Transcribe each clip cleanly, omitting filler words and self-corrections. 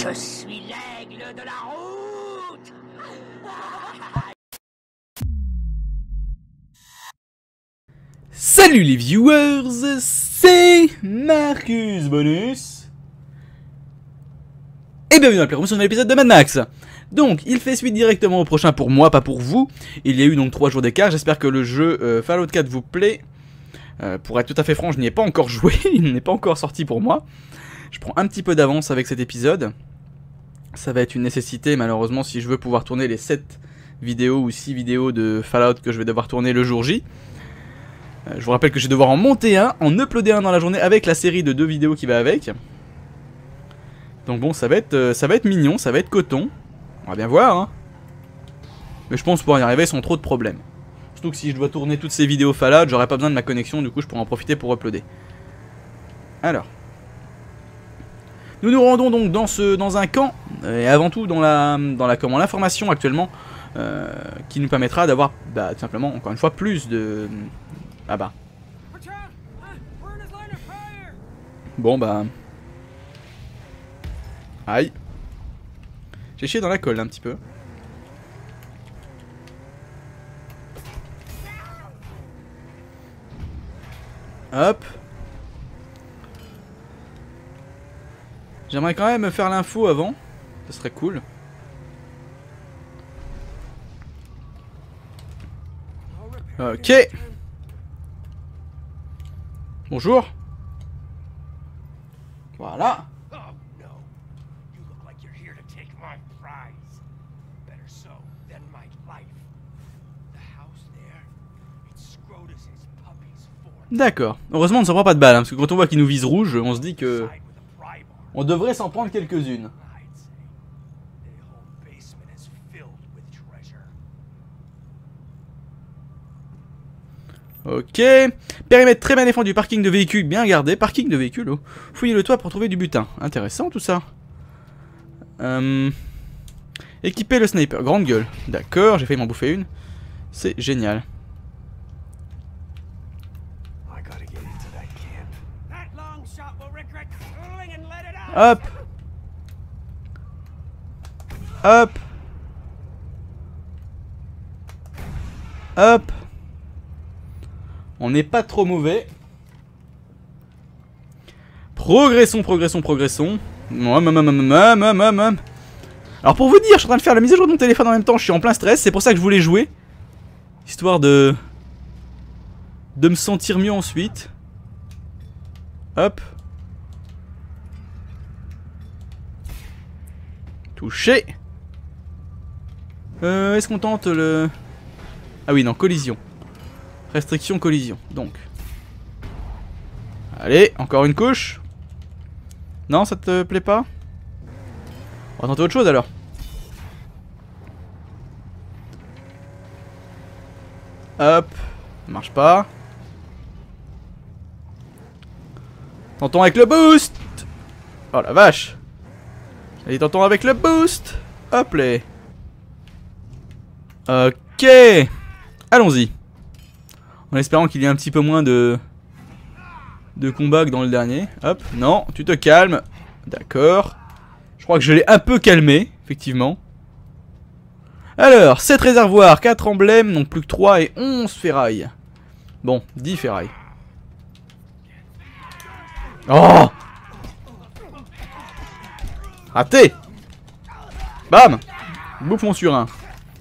Je suis l'aigle de la route. Salut les viewers, c'est Marcus Bonus et bienvenue dans la promotion de l'épisode de Mad Max. Donc il fait suite directement au prochain pour moi, pas pour vous. Il y a eu donc 3 jours d'écart, j'espère que le jeu Fallout 4 vous plaît. Pour être tout à fait franc, je n'y ai pas encore joué, il n'est pas encore sorti pour moi. Je prends un petit peu d'avance avec cet épisode. Ça va être une nécessité malheureusement si je veux pouvoir tourner les 7 vidéos ou 6 vidéos de Fallout que je vais devoir tourner le jour J. Je vous rappelle que je vais devoir en monter un, en uploader un dans la journée avec la série de 2 vidéos qui va avec. Donc bon, ça va être mignon, ça va être coton. On va bien voir, hein. Mais je pense pouvoir y arriver sans trop de problèmes. Surtout que si je dois tourner toutes ces vidéos Fallout, j'aurai pas besoin de ma connexion, du coup je pourrai en profiter pour uploader. Alors. Nous nous rendons donc dans un camp, et avant tout dans l'information actuellement, qui nous permettra d'avoir, tout simplement, encore une fois, plus de... Ah bah. Bon bah. Aïe. J'ai chié dans la colle un petit peu. Hop. J'aimerais quand même faire l'info avant. Ce serait cool. Ok. Bonjour. Voilà. D'accord. Heureusement on ne s'en prend pas de balles, hein, parce que quand on voit qu'il nous vise rouge, on se dit que... on devrait s'en prendre quelques-unes. Ok. Périmètre très bien défendu, parking de véhicules bien gardé. Parking de véhicules, oh. Fouillez le toit pour trouver du butin. Intéressant tout ça. Équiper le sniper, grande gueule. D'accord, j'ai failli m'en bouffer une. C'est génial. Hop. Hop. Hop. On n'est pas trop mauvais. Progressons, progressons, progressons. Alors pour vous dire, je suis en train de faire la mise à jour de mon téléphone en même temps, je suis en plein stress, c'est pour ça que je voulais jouer. Histoire de me sentir mieux ensuite. Hop. Touché. Est-ce qu'on tente le... Ah oui, non, collision. Restriction collision, donc. Allez, encore une couche. Non, ça te plaît pas? On va tenter autre chose alors. Hop, ça marche pas. Tentons avec le boost. Oh la vache. Allez, tentons avec le boost. Hop là. Ok. Allons-y. En espérant qu'il y ait un petit peu moins de combat que dans le dernier. Hop, non, tu te calmes. D'accord. Je crois que je l'ai un peu calmé, effectivement. Alors, 7 réservoirs, 4 emblèmes, donc plus que 3 et 11 ferrailles. Bon, 10 ferrailles. Oh! Raté! Bam! Bouffon sur un.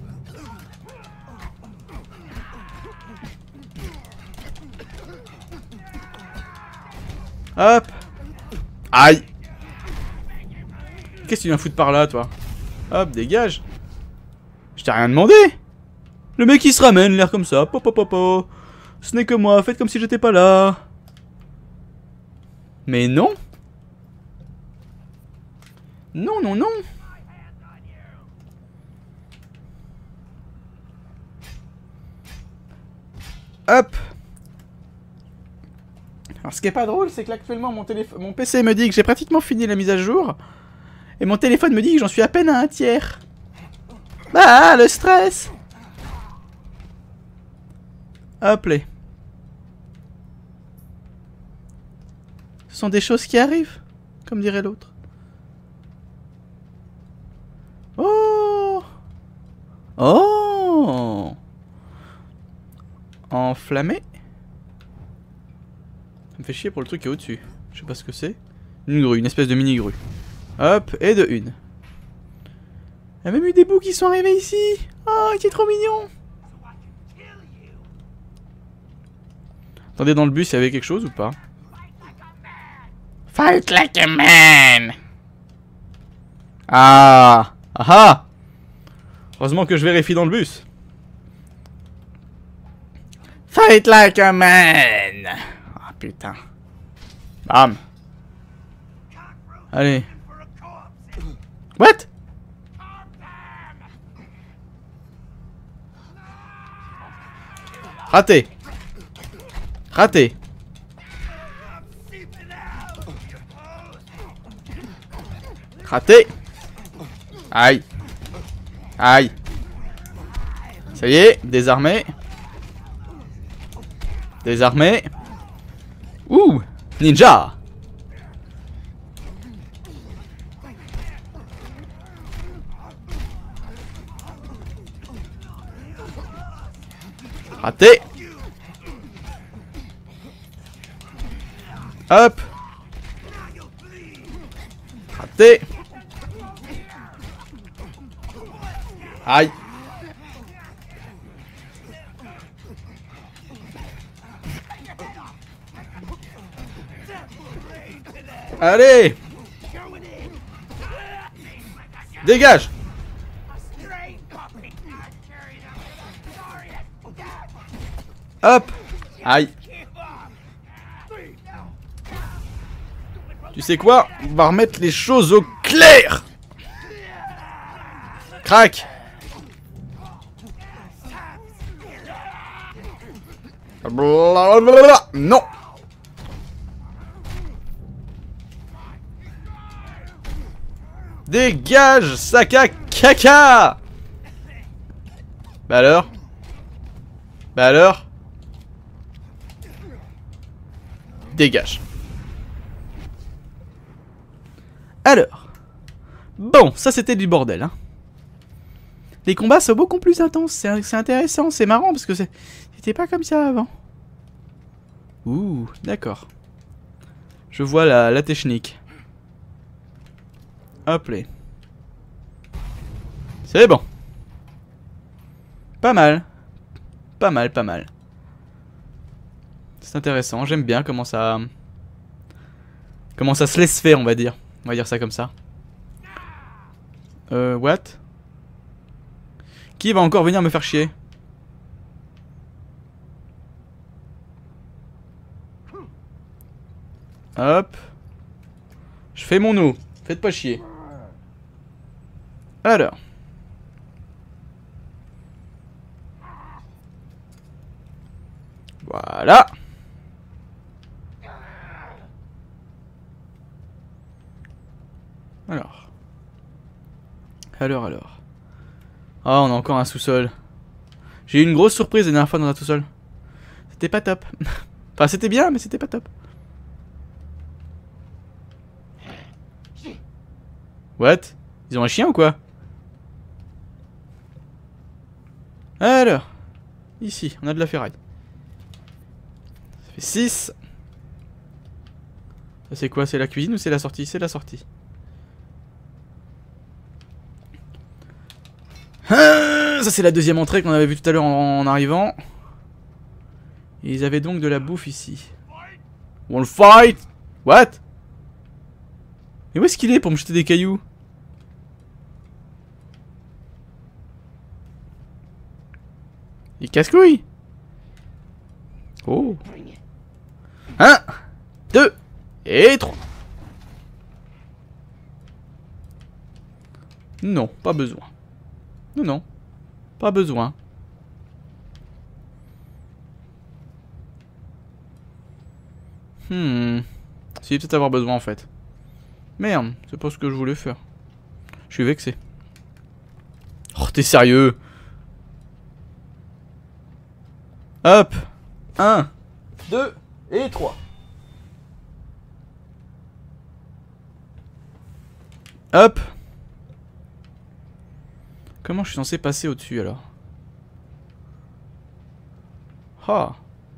Hop. Aïe. Qu'est-ce que tu viens foutre par là, toi? Hop, dégage. Je t'ai rien demandé. Le mec il se ramène, l'air comme ça. Popopopo. Ce n'est que moi, faites comme si j'étais pas là. Mais non. Non, non, non. Hop. Alors ce qui est pas drôle, c'est que actuellement mon PC me dit que j'ai pratiquement fini la mise à jour. Et mon téléphone me dit que j'en suis à peine à un tiers. Bah, le stress. Hop là. Ce sont des choses qui arrivent, comme dirait l'autre. Oh! Enflammé? Ça me fait chier pour le truc qui est au-dessus. Je sais pas ce que c'est. Une grue, une espèce de mini-grue. Hop, et de une. Il y a même eu des bouts qui sont arrivés ici. Oh, qui est trop mignon. Attendez, dans le bus, il y avait quelque chose ou pas? Fight like a man! Ah! Ah! Heureusement que je vérifie dans le bus. Fight like a man! Ah putain. Bam! Allez. What? Raté. Raté. Raté. Aïe. Aïe. Ça y est, désarmé. Désarmé. Ouh, ninja. Raté. Hop. Raté. Aïe. Allez. Dégage. Hop. Aïe. Tu sais quoi? On va remettre les choses au clair. Crac. Blablabla. Non. Dégage, sac à caca. Bah alors? Bah alors? Dégage. Alors. Bon, ça c'était du bordel, hein. Les combats sont beaucoup plus intenses, c'est intéressant, c'est marrant parce que c'était pas comme ça avant. Ouh, d'accord. Je vois la technique. Hop là. C'est bon. Pas mal. Pas mal, pas mal. C'est intéressant, j'aime bien comment ça se laisse faire, on va dire. On va dire ça comme ça. What? Qui va encore venir me faire chier? Hop. Je fais mon eau. Faites pas chier. Alors. Voilà. Alors. Ah, on a encore un sous-sol. J'ai eu une grosse surprise la dernière fois dans un sous-sol. C'était pas top. Enfin, c'était bien, mais c'était pas top. What? Ils ont un chien ou quoi? Alors. Ici, on a de la ferraille. Ça fait 6. Ça c'est quoi? C'est la cuisine ou c'est la sortie? C'est la sortie. Ah, ça c'est la deuxième entrée qu'on avait vue tout à l'heure en arrivant. Et ils avaient donc de la bouffe ici. Want fight? What? Mais où est-ce qu'il est pour me jeter des cailloux? Il casse-couille. Oh. 1, 2 et 3. Non, pas besoin. Non, pas besoin. Si, peut-être avoir besoin en fait. Merde, c'est pas ce que je voulais faire. Je suis vexé. Oh, t'es sérieux? Hop. 1, 2 et 3. Hop. Comment je suis censé passer au-dessus alors? Ah.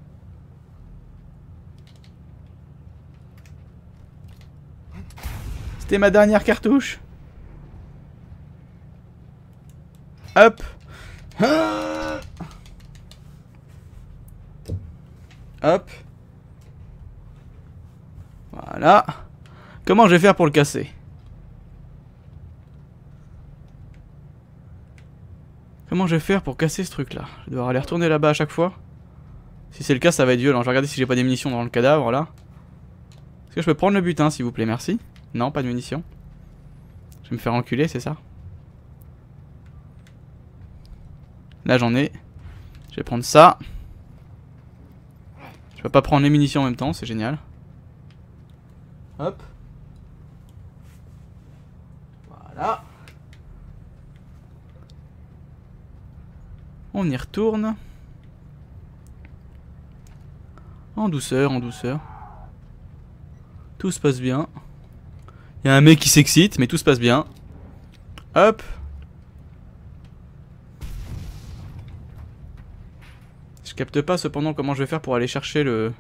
C'était ma dernière cartouche. Hop. Hop. Voilà. Comment je vais faire pour le casser? Comment je vais faire pour casser ce truc là? Je vais devoir aller retourner là-bas à chaque fois. Si c'est le cas, ça va être violent. Je vais regarder si j'ai pas des munitions dans le cadavre là. Est-ce que je peux prendre le butin s'il vous plaît? Merci. Non, pas de munitions. Je vais me faire enculer, c'est ça? Là j'en ai. Je vais prendre ça. Je peux pas prendre les munitions en même temps, c'est génial. Hop. Voilà. On y retourne. En douceur, en douceur. Tout se passe bien. Il y a un mec qui s'excite, mais tout se passe bien. Hop. Je capte pas cependant comment je vais faire pour aller chercher le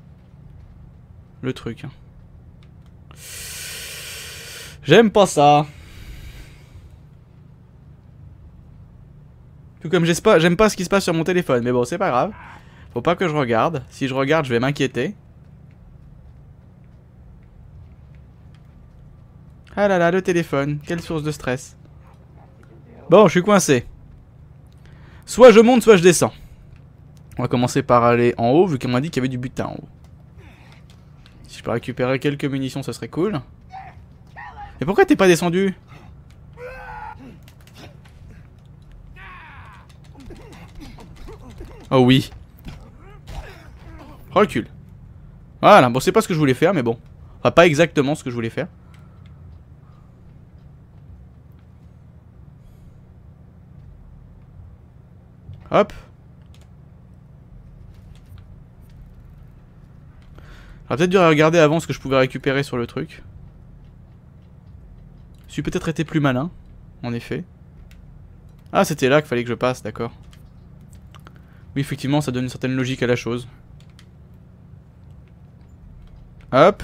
truc. J'aime pas ça. Tout comme j'aime pas ce qui se passe sur mon téléphone. Mais bon, c'est pas grave. Faut pas que je regarde. Si je regarde, je vais m'inquiéter. Ah là là, le téléphone. Quelle source de stress. Bon, je suis coincé. Soit je monte, soit je descends. On va commencer par aller en haut, vu qu'on m'a dit qu'il y avait du butin en haut. Si je peux récupérer quelques munitions, ce serait cool. Mais pourquoi t'es pas descendu? Oh oui. Recule. Voilà, bon c'est pas ce que je voulais faire, mais bon. Enfin, pas exactement ce que je voulais faire. Hop. J'aurais peut-être dû regarder avant ce que je pouvais récupérer sur le truc. Je suis peut-être été plus malin, en effet. Ah, c'était là qu'il fallait que je passe, d'accord. Oui, effectivement, ça donne une certaine logique à la chose. Hop.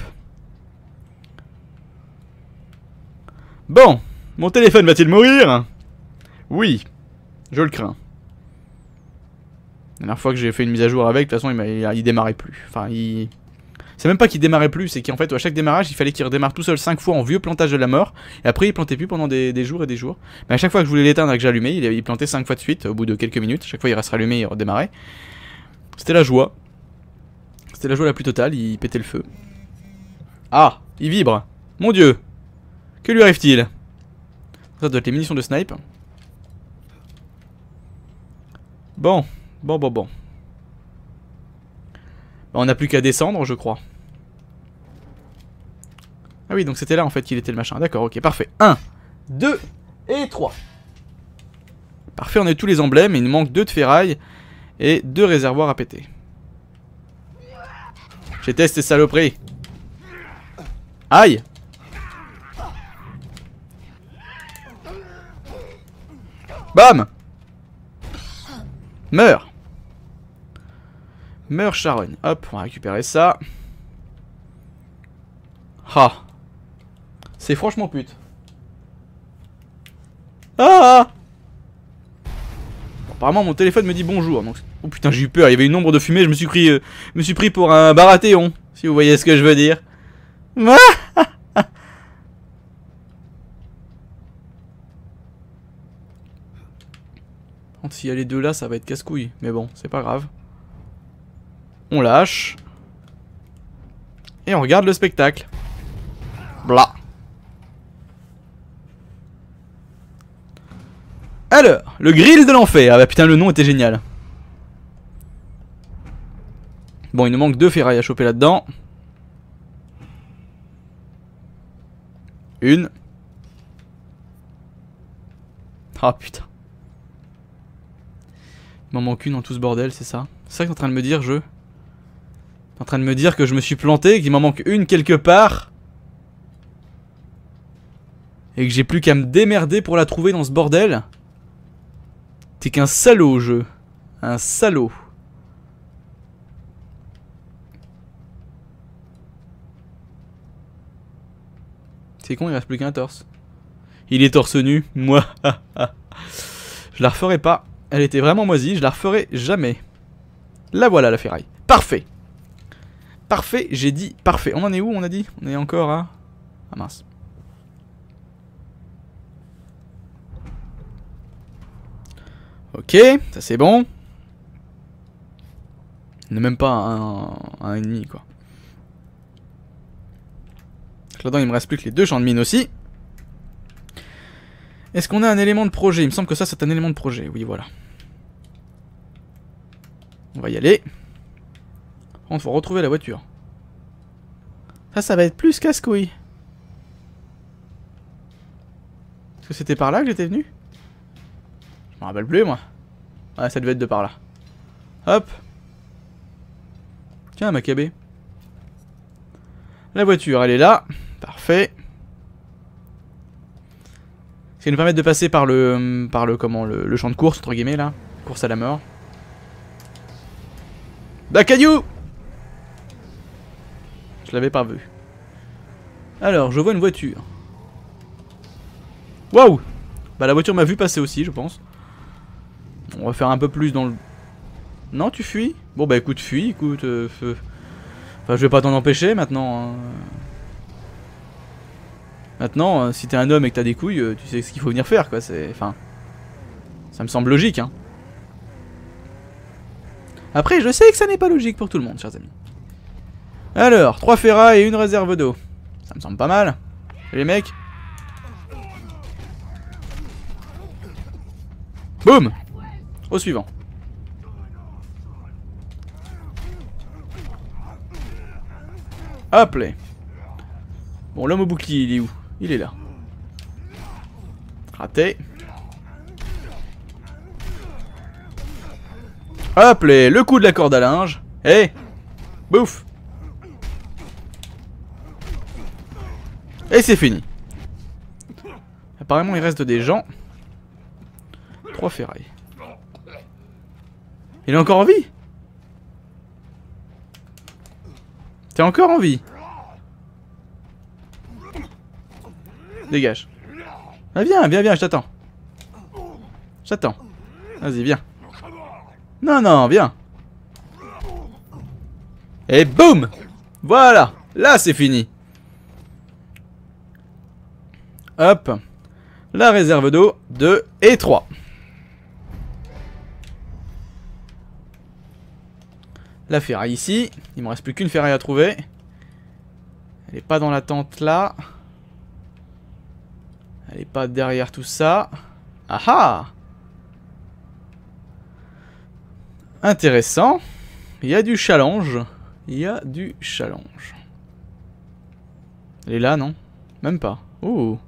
Bon, mon téléphone va-t-il mourir? Oui, je le crains. La dernière fois que j'ai fait une mise à jour avec, de toute façon, il démarrait plus. Enfin, c'est même pas qu'il démarrait plus, c'est qu'en fait, à chaque démarrage, il fallait qu'il redémarre tout seul 5 fois en vieux plantage de la mort. Et après, il plantait plus pendant des jours et des jours. Mais à chaque fois que je voulais l'éteindre et que j'allumais, il plantait 5 fois de suite, au bout de quelques minutes. Chaque fois, il reste rallumé et il redémarrait. C'était la joie. C'était la joie la plus totale, il pétait le feu. Ah, il vibre. Mon dieu. Que lui arrive-t-il? Ça doit être les munitions de snipe. Bon. Bon. On n'a plus qu'à descendre, je crois. Ah oui, donc c'était là en fait qu'il était le machin. D'accord, ok, parfait. 1, 2 et 3. Parfait, on a tous les emblèmes. Il nous manque 2 de ferraille et 2 réservoirs à péter. J'ai testé saloperie. Aïe. Bam. Meurs. Meurs Sharon. Hop, on va récupérer ça. Ah. C'est franchement pute. Ah. Bon, apparemment mon téléphone me dit bonjour. Donc... Oh putain, j'ai eu peur, il y avait une ombre de fumée, je me suis pris pour un Baratheon, si vous voyez ce que je veux dire. S'il y a les deux là, ça va être casse-couille. Mais bon, c'est pas grave. On lâche. Et on regarde le spectacle. Blah. Alors, le grill de l'enfer. Ah bah putain, le nom était génial. Bon, il nous manque 2 ferrailles à choper là-dedans. Une. Ah putain. Il m'en manque une dans tout ce bordel, c'est ça? C'est ça que t'es en train de me dire, T'es en train de me dire que je me suis planté, qu'il m'en manque une quelque part. Et que j'ai plus qu'à me démerder pour la trouver dans ce bordel. T'es qu'un salaud, jeu. Un salaud. C'est con, il reste plus qu'un torse. Il est torse nu. Moi. Je la referai pas. Elle était vraiment moisie. Je la referai jamais. La voilà, la ferraille. Parfait. Parfait, j'ai dit parfait. On en est où, on a dit? On est encore à... Ah mince. Ok, ça c'est bon. On n'est même pas à un ennemi, quoi. Là-dedans, il me reste plus que les 2 champs de mine aussi. Est-ce qu'on a un élément de projet? Il me semble que ça, c'est un élément de projet. Oui, voilà. On va y aller. Il faut retrouver la voiture. Ça va être plus casse-couille. Est-ce que c'était par là que j'étais venu? Je me rappelle plus, moi. Ouais, ça devait être de par là. Hop. Tiens, Maccabée. La voiture, elle est là. Parfait. Ce qui nous permet de passer par le champ de course, entre guillemets, là. Course à la mort. Bah, caillou! Je l'avais pas vu. Alors, je vois une voiture. Waouh! Bah, la voiture m'a vu passer aussi, je pense. On va faire un peu plus dans le... Non, tu fuis? Bon, bah, écoute, fuis, écoute... Enfin, je vais pas t'en empêcher, maintenant. Hein. Maintenant, si t'es un homme et que t'as des couilles, tu sais ce qu'il faut venir faire, quoi. C'est... Enfin... Ça me semble logique, hein. Après, je sais que ça n'est pas logique pour tout le monde, chers amis. Alors, 3 ferrailles et une réserve d'eau. Ça me semble pas mal. Les mecs. Boum. Au suivant. Hop là. Bon, l'homme au bouclier, il est où? Il est là. Raté. Hop là, le coup de la corde à linge. Eh, bouffe. Et c'est fini. Apparemment, il reste des gens. 3 ferrailles. Il est encore en vie? T'es encore en vie? Dégage. Ah, viens, viens, viens, je t'attends. J'attends. Vas-y, viens. Non, non, viens. Et boum! Voilà. Là, c'est fini. Hop. La réserve d'eau 2 et 3. La ferraille ici. Il me reste plus qu'une ferraille à trouver. Elle est pas dans la tente là. Elle est pas derrière tout ça. Ah ah! Intéressant. Il y a du challenge. Il y a du challenge. Elle est là, non? Même pas. Oh.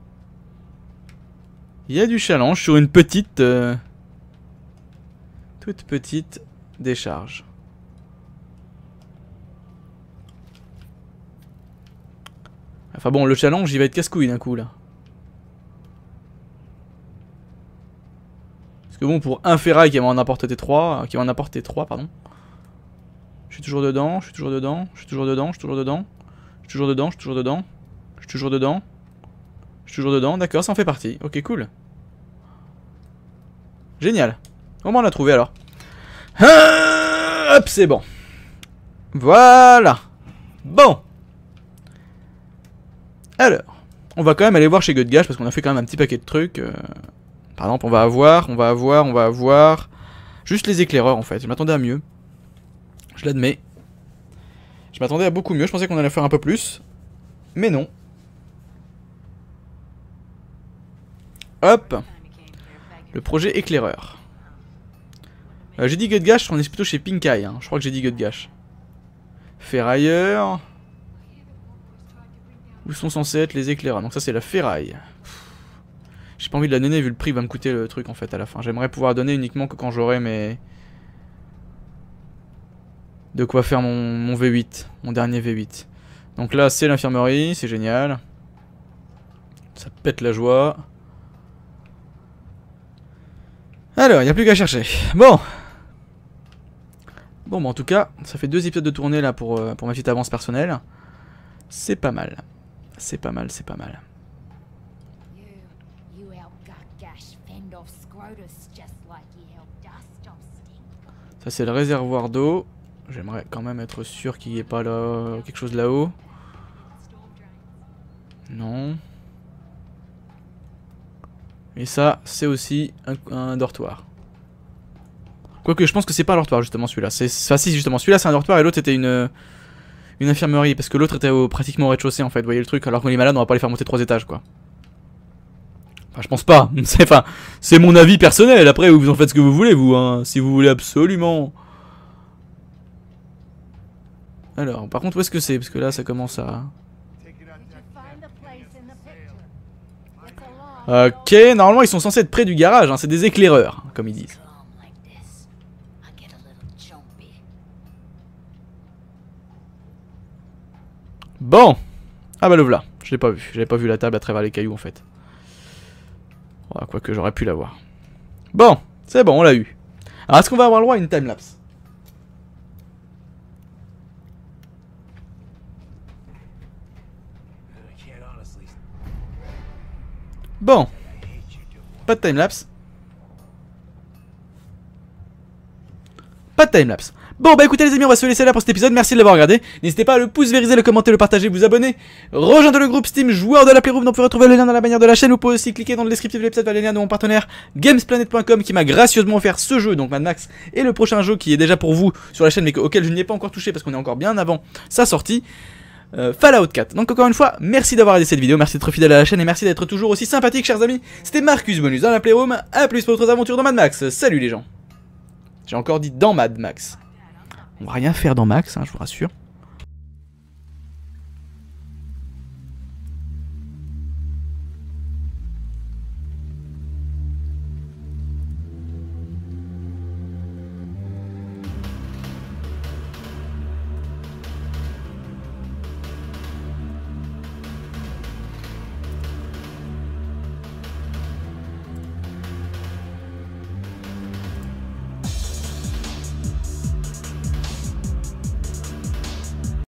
Il y a du challenge sur une petite... toute petite décharge. Enfin bon, le challenge, il va être casse-couille d'un coup, là. Parce que bon, pour un ferraille qui va en apporter 3... Qui va en apporter 3, pardon. Je suis toujours dedans, je suis toujours dedans, je suis toujours dedans, je suis toujours dedans. Je suis toujours dedans, je suis toujours dedans. Je suis toujours dedans. Je suis toujours dedans, d'accord, ça en fait partie. Ok, cool. Génial. Au moins on l'a trouvé alors. Hop, c'est bon. Voilà. Bon. Alors, on va quand même aller voir chez Godgash parce qu'on a fait quand même un petit paquet de trucs. Par exemple, on va avoir juste les éclaireurs en fait. Je m'attendais à mieux. Je l'admets. Je m'attendais à beaucoup mieux. Je pensais qu'on allait faire un peu plus. Mais non. Hop. Le projet éclaireur. J'ai dit Godgash, on est plutôt chez Pink Eye. Hein. Je crois que j'ai dit Godgash. Ferrailleur. Où sont censés être les éclaireurs? Donc ça c'est la ferraille. J'ai pas envie de la donner vu le prix va me coûter le truc en fait à la fin. J'aimerais pouvoir donner uniquement que quand j'aurai mes... De quoi faire mon V8. Mon dernier V8. Donc là c'est l'infirmerie, c'est génial. Ça pète la joie. Alors, il n'y a plus qu'à chercher. Bon. Bon, bah en tout cas, ça fait 2 épisodes de tournée là pour ma petite avance personnelle. C'est pas mal. C'est pas mal, c'est pas mal. Ça c'est le réservoir d'eau. J'aimerais quand même être sûr qu'il n'y ait pas là quelque chose là-haut. Non. Et ça, c'est aussi un dortoir. Quoique je pense que c'est pas un dortoir justement celui-là. Enfin si justement, celui-là c'est un dortoir et l'autre c'était une infirmerie. Parce que l'autre était pratiquement au rez-de-chaussée en fait, vous voyez le truc. Alors qu'on est malade, on va pas les faire monter 3 étages quoi. Enfin je pense pas. C'est mon avis personnel. Après vous en faites ce que vous voulez vous hein. Si vous voulez absolument. Alors par contre où est-ce que c'est? Parce que là ça commence à... Ok, normalement ils sont censés être près du garage, hein. C'est des éclaireurs, comme ils disent. Bon. Ah bah le voilà, je l'ai pas vu. J'avais pas vu la table à travers les cailloux en fait. Oh, quoique j'aurais pu l'avoir. Bon, c'est bon, on l'a eu. Alors est-ce qu'on va avoir le droit à une timelapse? Bon. Pas de timelapse. Pas de timelapse. Bon bah écoutez les amis, on va se laisser là pour cet épisode, merci de l'avoir regardé. N'hésitez pas à le pouce vériser, le commenter, le partager, vous abonner. Rejoindre le groupe Steam joueur de la Playroom, dont vous pouvez retrouver le lien dans la bannière de la chaîne. Vous pouvez aussi cliquer dans le descriptif de l'épisode vers les liens de mon partenaire Gamesplanet.com qui m'a gracieusement offert ce jeu, donc Mad Max, et le prochain jeu qui est déjà pour vous sur la chaîne mais auquel je n'y ai pas encore touché parce qu'on est encore bien avant sa sortie. Fallout 4. Donc encore une fois, merci d'avoir regardé cette vidéo, merci d'être fidèle à la chaîne et merci d'être toujours aussi sympathique chers amis. C'était Marcus Bonus dans la Playroom, à plus pour d'autres aventures dans Mad Max. Salut les gens. J'ai encore dit dans Mad Max. On va rien faire dans Max, hein, je vous rassure.